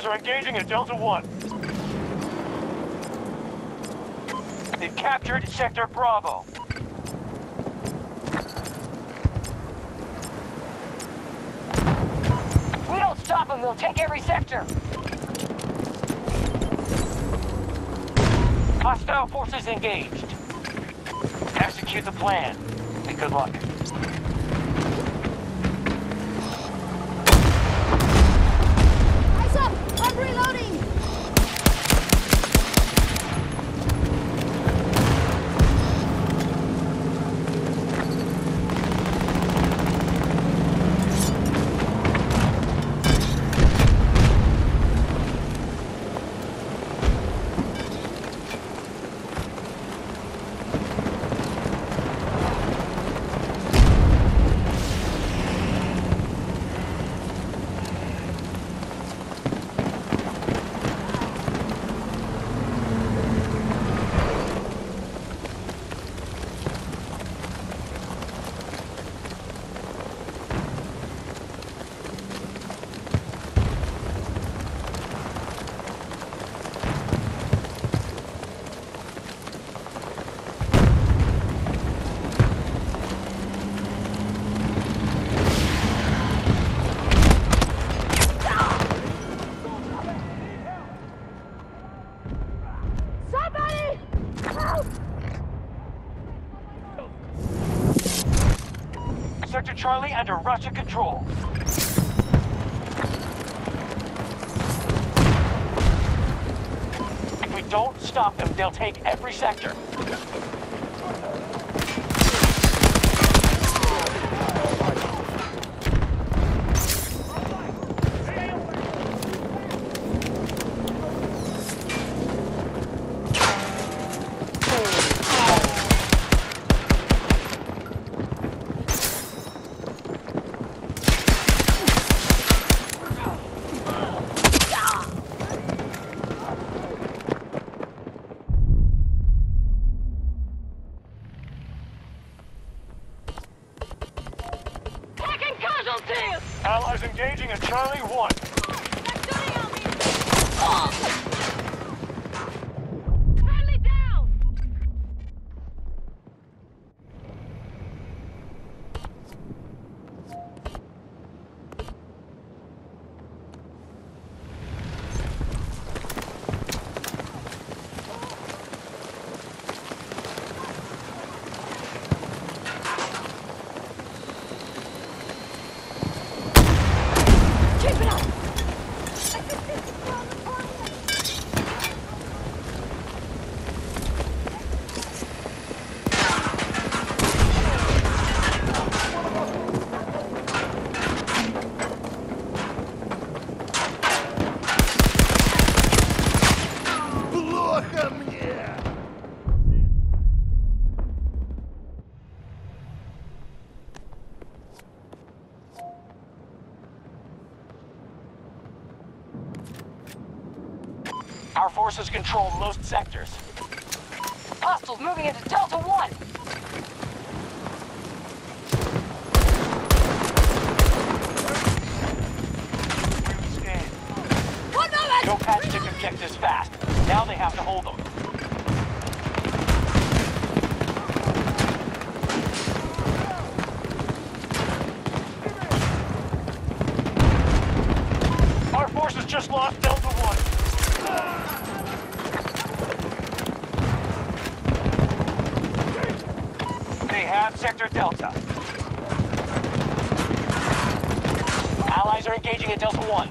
are engaging at Delta 1. They've captured Sector Bravo. If we don't stop them, they'll take every sector. Hostile forces engaged. Execute the plan, and good luck. Eyes up! I'm reloading! Sector Charlie under Russian control. If we don't stop them, they'll take every sector. Allies engaging at Charlie 1. Friendly down! Keep it up! Плохо мне! Our forces control most sectors. Hostiles moving into Delta 1. Scan. One moment! Go patch to objectives fast. Now they have to hold them. Our forces just lost Delta 1. They have Sector Delta. Allies are engaging at Delta 1.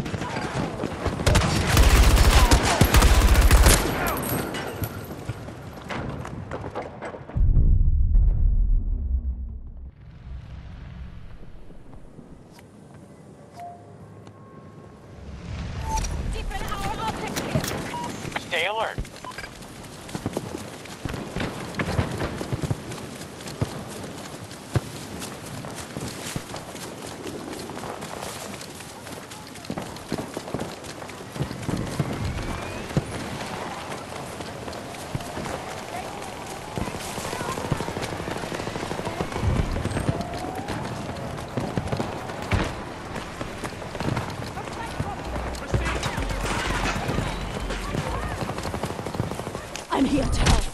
Deepen our optics here! Stay alert. I'm here to help.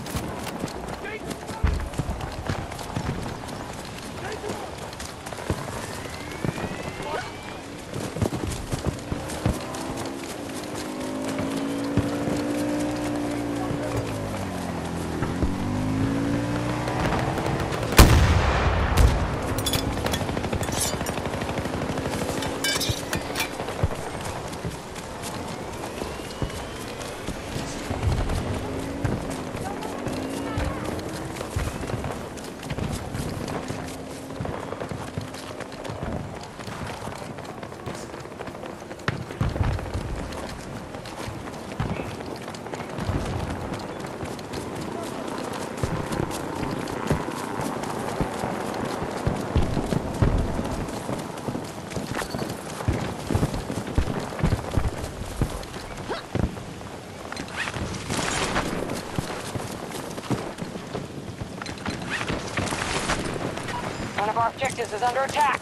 One of our objectives is under attack.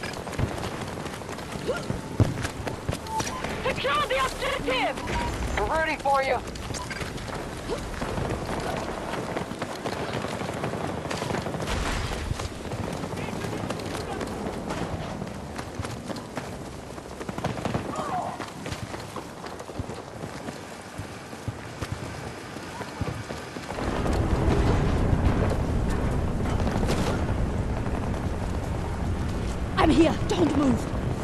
Secure the objective! We're rooting for you. I'm here. Don't move.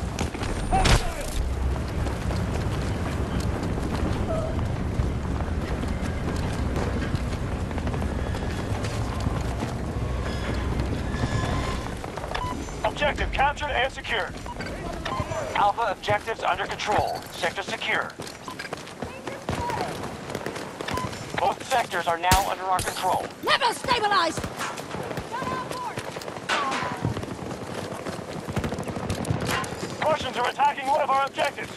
Objective captured and secured. Alpha objectives under control. Sector secure. Both sectors are now under our control. Never stabilize! Russians are attacking one of our objectives.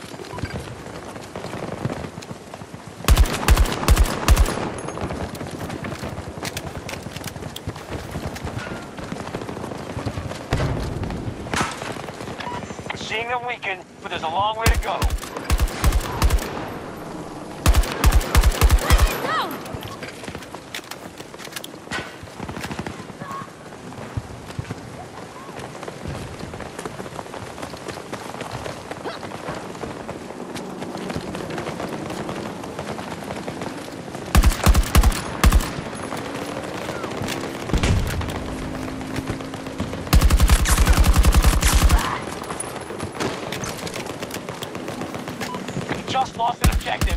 Seeing them weaken, but there's a long way to go. Down! Just lost an objective.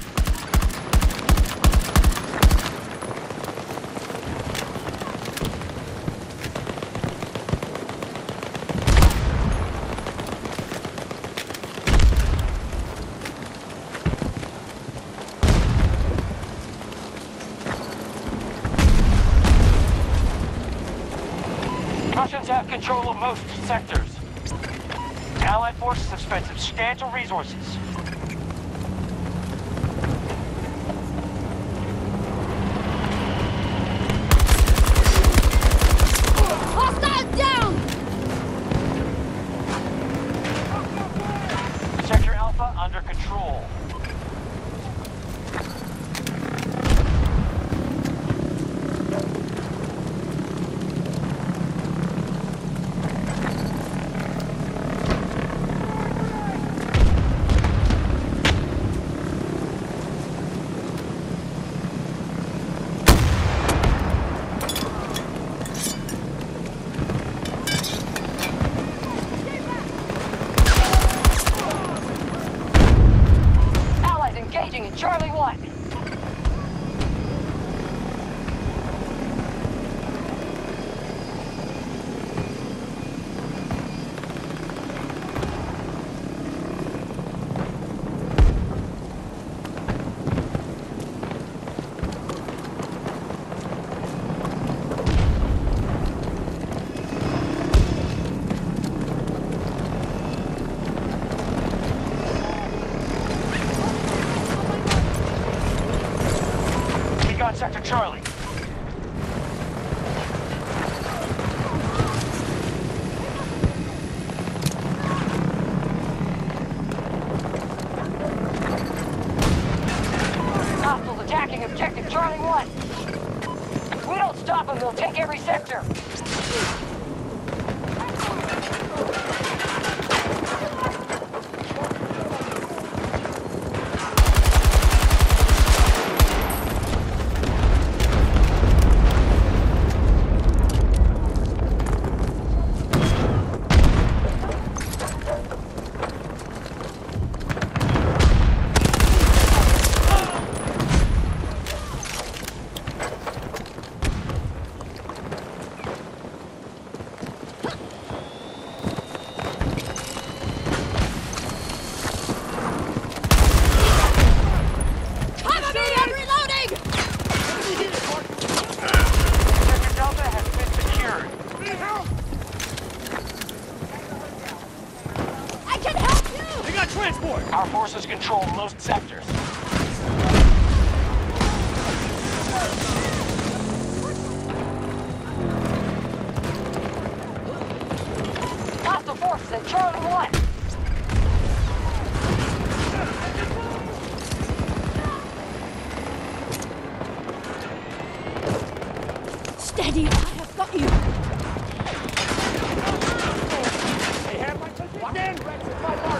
Russians have control of most sectors. Allied forces have spent substantial resources. Hostile down! Sector Alpha under control. Engaging in Charlie 1. Sector Charlie. Hostiles attacking objective Charlie. Charlie 1. If we don't stop them, they'll take every sector. Our forces control most sectors. Hostile forces at Charlie 1. Steady, I have got you. They have my position. Lock in. My mark.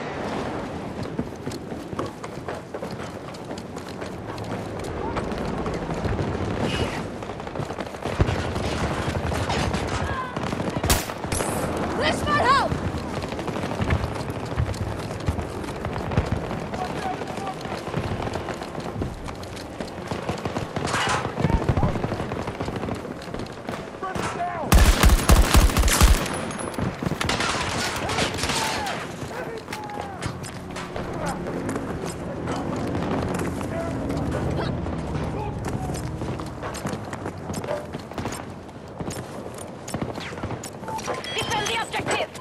This might help! Defend the objective!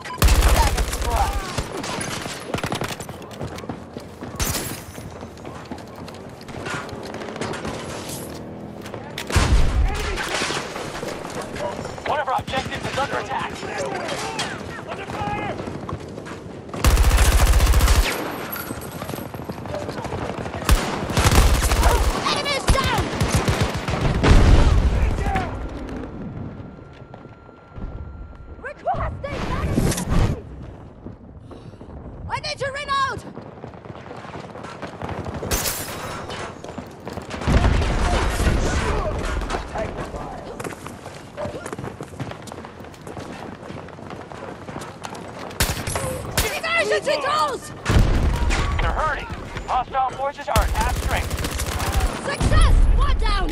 One of our objectives is under attack. Under fire! Enemies down! Requesting magazine! I need to reload! Emergency tools! They're hurting. Hostile forces are at half strength. Success! One down!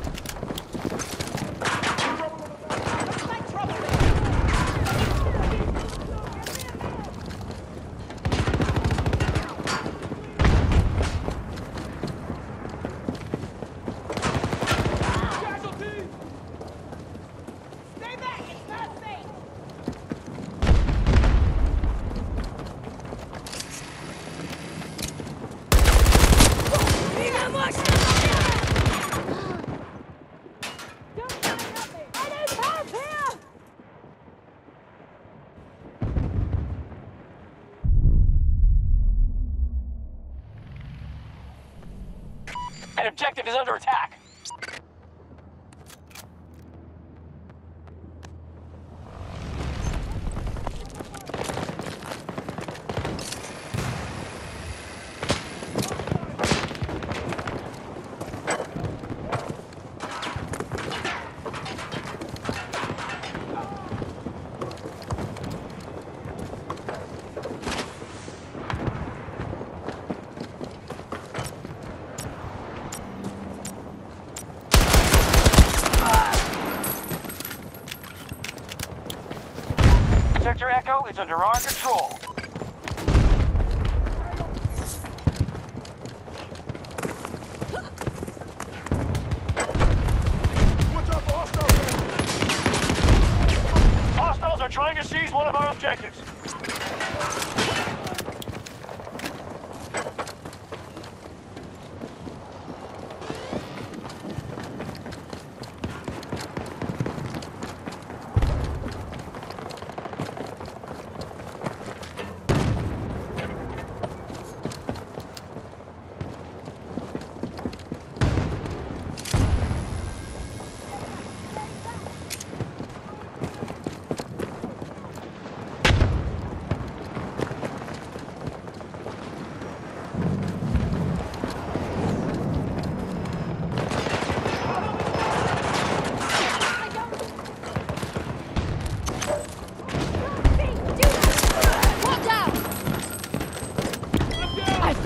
An objective is under attack. Sector Echo is under our control. What's up, hostiles? Hostiles are trying to seize one of our objectives.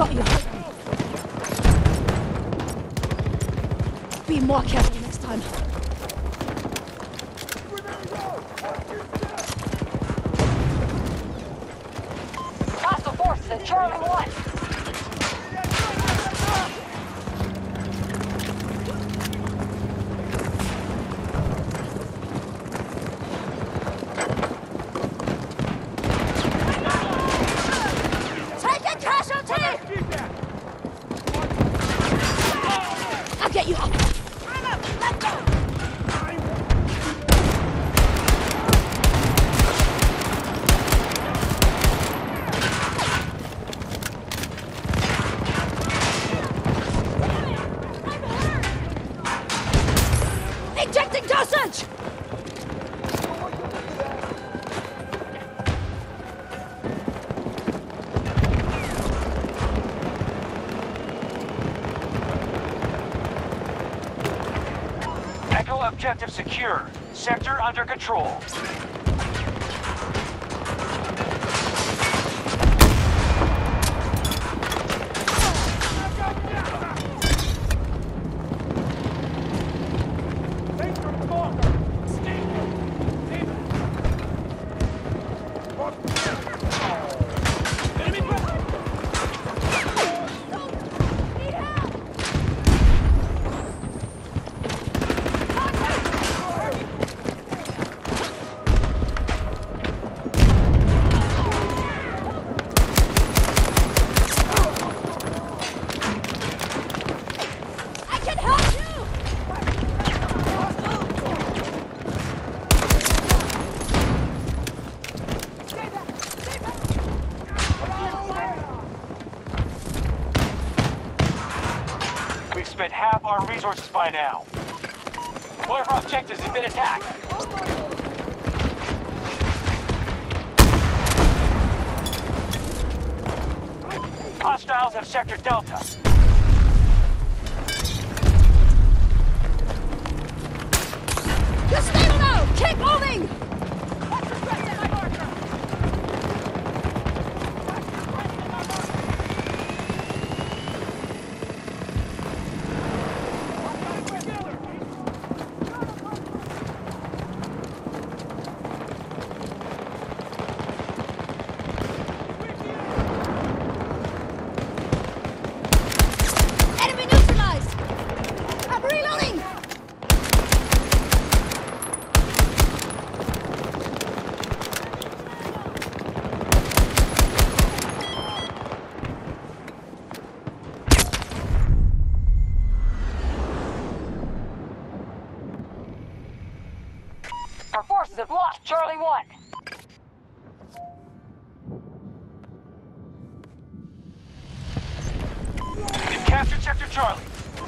Got you. Be more careful next time. Hostile forces at Charlie 1. Take a casualty! I'll get you up. I'm up. Let go. Injecting dosage! Echo objective secure. Sector under control. I can help you! We've spent half our resources by now. One of our objectives has been attacked. Hostiles have Sector Delta. You're stable now! Keep moving! Enemy neutralized! I'm reloading! Our forces have lost Charlie 1. We've captured Sector Charlie.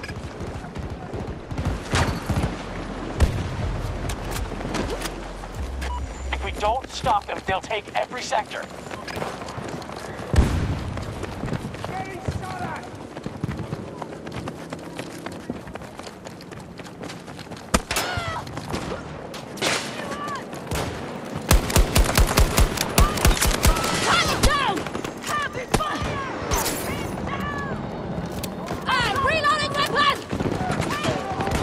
If we don't stop them, they'll take every sector. Target down! I'm reloading weapon!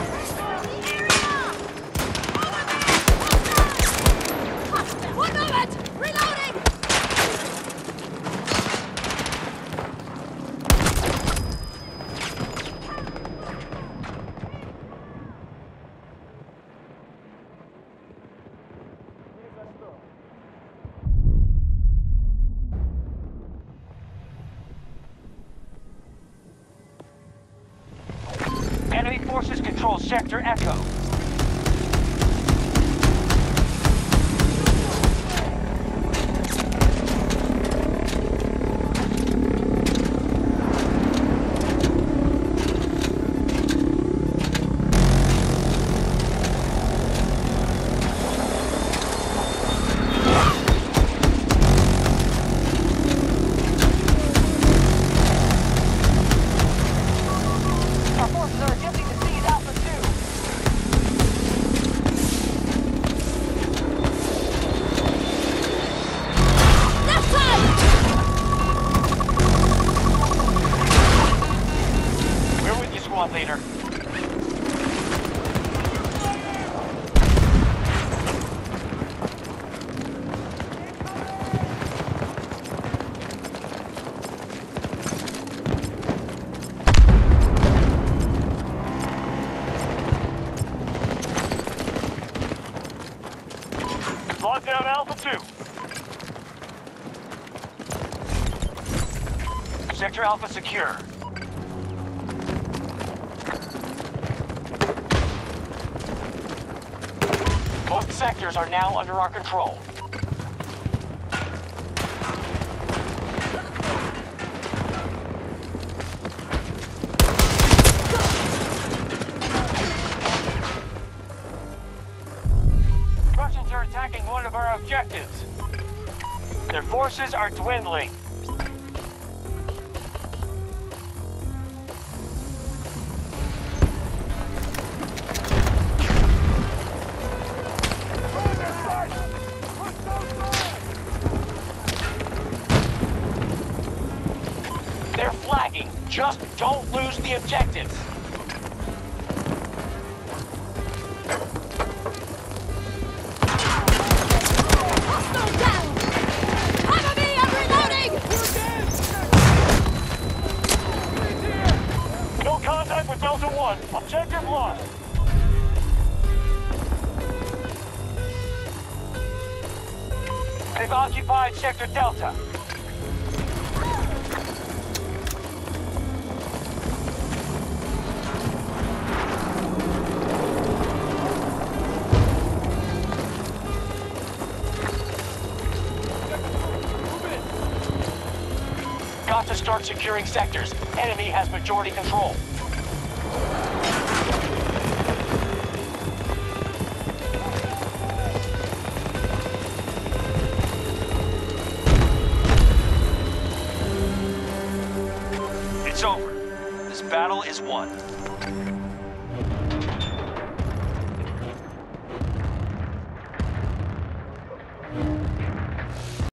One moment! Reloading! Enemy forces control Sector Echo. Our forces are attempting to seize Alpha 2. leader. Lock down Alpha 2. Sector Alpha secure. Both sectors are now under our control. Russians are attacking one of our objectives. Their forces are dwindling. They're flagging. Just don't lose the objectives. Hostile down! Cover me! I'm reloading! No contact with Delta 1. Objective lost. They've occupied Sector Delta. Got to start securing sectors. Enemy has majority control. It's over. This battle is won.